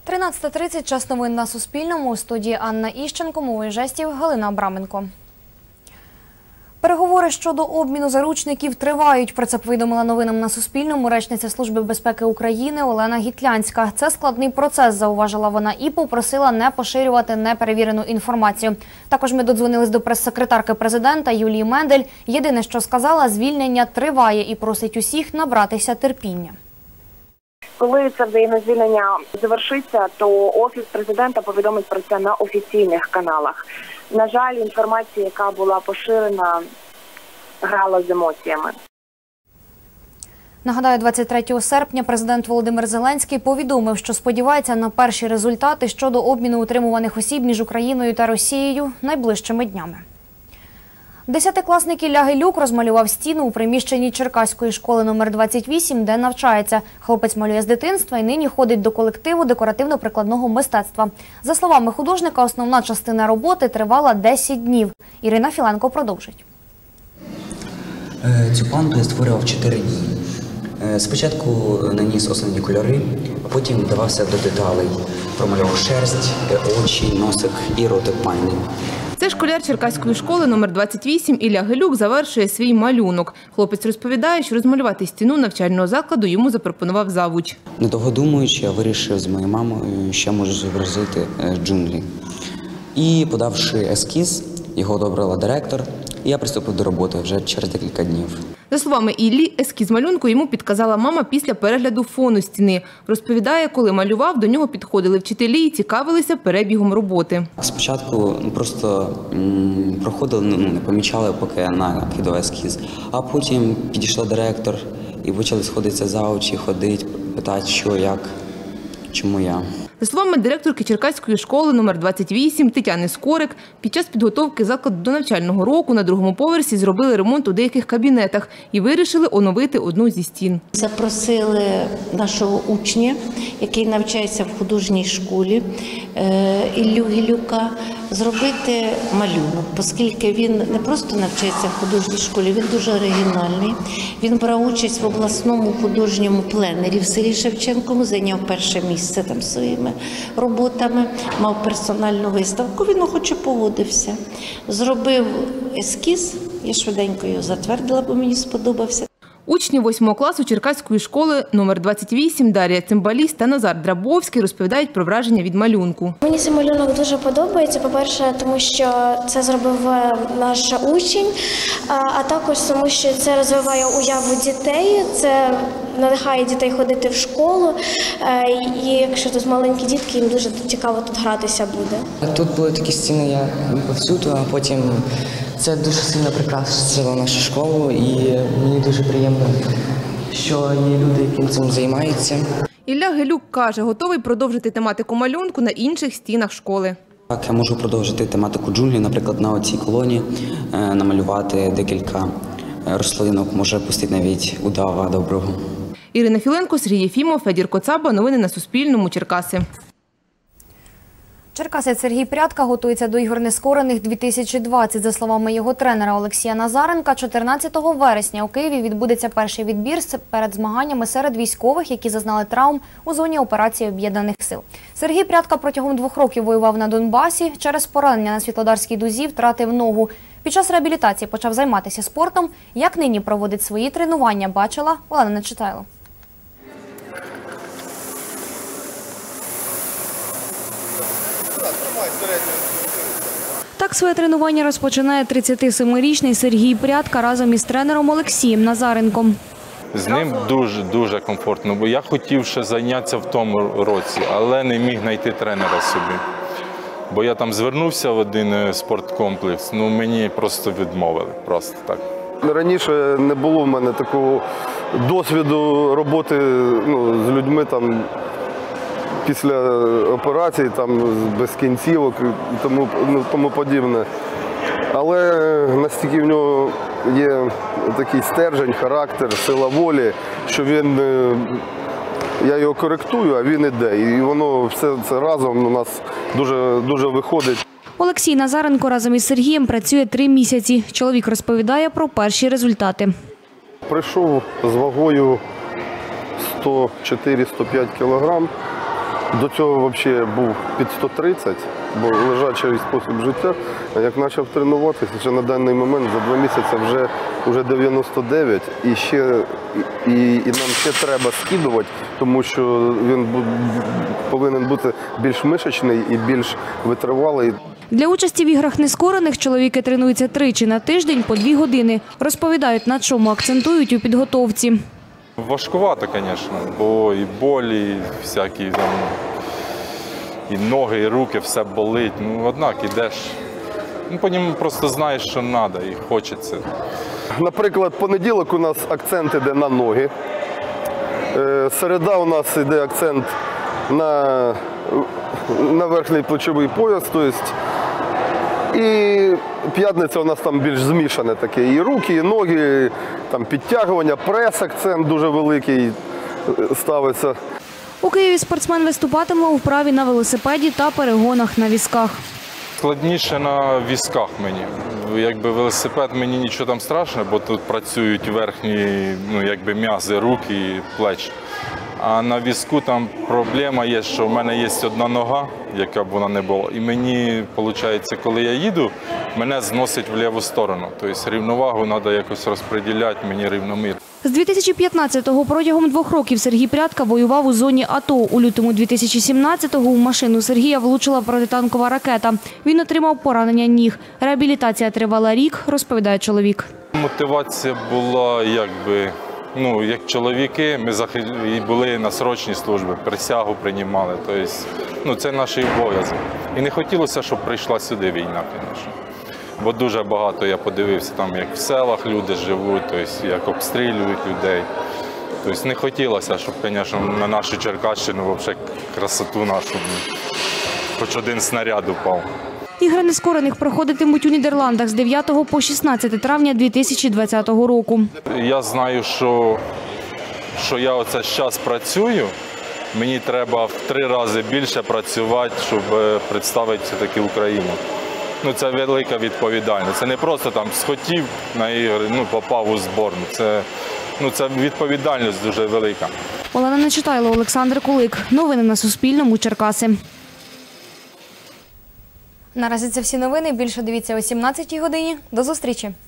13:30. Час новин на Суспільному. У студії Анна Іщенко, мовою жестів Галина Абраменко. Переговори щодо обміну заручників тривають. Про це повідомила новинам на Суспільному речниця Служби безпеки України Олена Гітлянська. Це складний процес, зауважила вона, і попросила не поширювати неперевірену інформацію. Також ми додзвонились до прес-секретарки президента Юлії Мендель. Єдине, що сказала, звільнення триває і просить усіх набратися терпіння. Коли це взаємне звільнення завершиться, то Офіс президента повідомить про це на офіційних каналах. На жаль, інформація, яка була поширена, грала з емоціями. Нагадаю, 23 серпня президент Володимир Зеленський повідомив, що сподівається на перші результати щодо обміну утримуваних осіб між Україною та Росією найближчими днями. Десятикласник Ілля Гелюк розмалював стіну у приміщенні Черкаської школи номер 28, де навчається. Хлопець малює з дитинства і нині ходить до колективу декоративно-прикладного мистецтва. За словами художника, основна частина роботи тривала 10 днів. Ірина Філенко продовжить. Цю планку я створював 4 дні. Спочатку наніс основні кольори, а потім вдавався до деталей. Промалював шерсть, очі, носик і ротик пальний. Це школяр Черкаської школи номер 28 Ілля Гелюк завершує свій малюнок. Хлопець розповідає, що розмалювати стіну навчального закладу йому запропонував завуч. Недовго думаючи, я вирішив з моєю мамою, що можу зобразити джунглі. І подавши ескіз, його одобрила директор, і я приступив до роботи вже через декілька днів. За словами Іллі, ескіз малюнку йому підказала мама після перегляду фону стіни. Розповідає, коли малював, до нього підходили вчителі і цікавилися перебігом роботи. Спочатку просто проходили, не помічали, поки я накидав ескіз. А потім підійшла директор і почали сходитися за очі, ходити, питати, що, як, чому я. За словами директорки Черкаської школи номер 28 Тетяни Скорик, під час підготовки закладу до навчального року на другому поверсі зробили ремонт у деяких кабінетах і вирішили оновити одну зі стін. Запросили нашого учня, який навчається в художній школі, Іллю Гелюка, зробити малюнок, оскільки він не просто навчається в художній школі, він дуже оригінальний. Він брав участь в обласному художньому пленері в селі Шевченкому, зайняв перше місце там своїми роботами, мав персональну виставку, він охоче погодився. Зробив ескіз, я швиденько його затвердила, бо мені сподобався. Учні 8 класу Черкаської школи номер 28 Дар'я Цимбаліст та Назар Драбовський розповідають про враження від малюнку. Мені цей малюнок дуже подобається, по-перше, тому що це зробив наш учень, а також тому, що це розвиває уяву дітей, це надихає дітей ходити в школу, і якщо тут маленькі дітки, їм дуже цікаво тут гратися буде. Тут були такі стіни, як повсюду, а потім це дуже сильно прикрасило нашу школу, і мені дуже приємно, що є люди, які цим займаються. Ілля Гелюк каже, готовий продовжити тематику малюнку на інших стінах школи. Так, я можу продовжити тематику джунглі, наприклад, на оцій колоні, намалювати декілька рослинок, може пустити навіть удава доброго. Ірина Філенко, Сергій Єфімов, Федір Коцаба. Новини на Суспільному. Черкаси. Черкасець Сергій Прядка готується до ігор нескорених 2020. За словами його тренера Олексія Назаренка, 14 вересня у Києві відбудеться перший відбір перед змаганнями серед військових, які зазнали травм у зоні операції Об'єднаних сил. Сергій Прядка протягом 2 років воював на Донбасі. Через поранення на Світлодарській дузі втратив ногу. Під час реабілітації почав займатися спортом. Як нині проводить свої тренування, бачила Олена Нечитайло. Так своє тренування розпочинає 37-річний Сергій Прядка разом із тренером Олексієм Назаренком. З ним дуже комфортно, бо я хотів ще зайнятися в тому році, але не міг знайти тренера собі. Бо я там звернувся в один спорткомплекс, мені просто відмовили, просто так. Раніше не було в мене такого досвіду роботи з людьми там, після операції, там, без кінцівок і тому подібне. Але настільки в нього є такий стержень, характер, сила волі, що я його коректую, а він іде. І воно все це разом у нас дуже виходить. Олексій Назаренко разом із Сергієм працює 3 місяці. Чоловік розповідає про перші результати. Прийшов з вагою 104-105 кілограм. До цього взагалі був під 130, бо лежачий спосіб життя. А як почав тренуватися, ще на даний момент за 2 місяці вже 99, і нам ще треба скидувати, тому що він повинен бути більш мишечний і більш витривалий. Для участі в іграх нескорених чоловіки тренуються тричі на тиждень по 2 години. Розповідають, на чому акцентують у підготовці. Важкувато, звісно, бо і болі, і всякі там, і ноги, і руки, все болить. Однак ідеш, потім просто знаєш, що треба і хочеться. Наприклад, понеділок у нас акцент іде на ноги. Середа у нас йде акцент на верхній плечовий пояс, тобто, і п'ятниця у нас там більш змішане таке. І руки, і ноги, там підтягування, прес акцент дуже великий ставиться. У Києві спортсмен виступатиме у вправі на велосипеді та перегонах на візках. Складніше на візках мені. Якби велосипед мені нічого там страшного, бо тут працюють верхні м'язи, руки і плечі. А на візку там проблема є, що в мене є одна нога, яка б вона не була. І мені, виходить, коли я їду, мене зносить в ліву сторону. Тобто рівновагу треба якось розподіляти мені рівномірно. З 2015-го протягом 2 років Сергій Прядка воював у зоні АТО. У лютому 2017-го у машину Сергія влучила протитанкова ракета. Він отримав поранення ніг. Реабілітація тривала рік, розповідає чоловік. Мотивація була як чоловіки, ми були на срочній службі, присягу приймали. Тобто, це наш обов'язок. І не хотілося, щоб прийшла сюди війна, звісно. Бо дуже багато я подивився, як в селах люди живуть, тобто, як обстрілюють людей. Тобто, не хотілося, щоб, звісно, на нашу Черкащину, взагалі, красоту нашу, хоч один снаряд упав. Ігри нескорених проходитимуть у Нідерландах з 9 по 16 травня 2020 року. Я знаю, що я оце зараз працюю, мені треба в 3 рази більше працювати, щоб представити все-таки Україну. Це велика відповідальність. Це не просто схотів на ігри, попав у зборну. Це відповідальність дуже велика. Олена Нечитайло, Олександр Кулик. Новини на Суспільному. Черкаси. Наразі це всі новини. Більше дивіться о 17-й годині. До зустрічі.